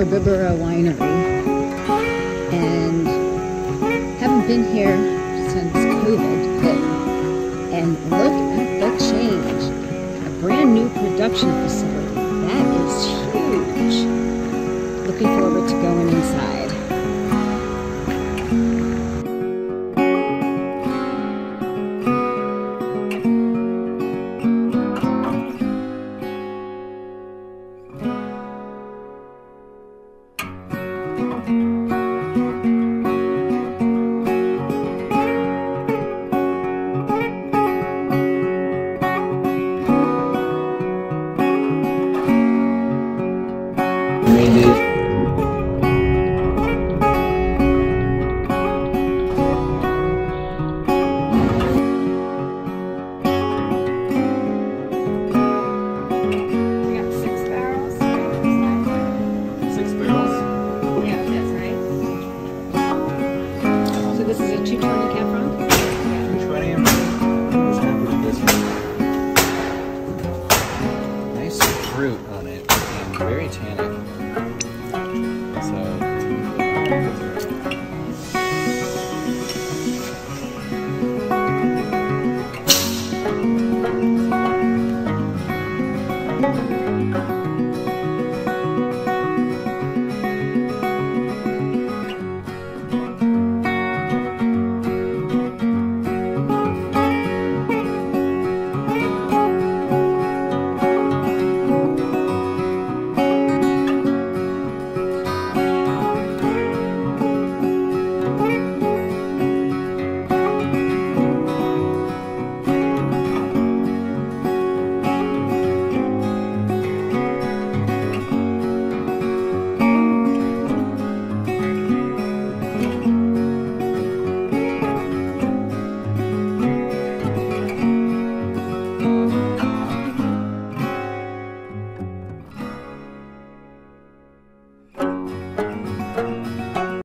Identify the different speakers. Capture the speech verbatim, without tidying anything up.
Speaker 1: Bibberrow Winery, and haven't been here since COVID hit. And look at the change. A brand new production facility. That is huge. Looking forward to going inside.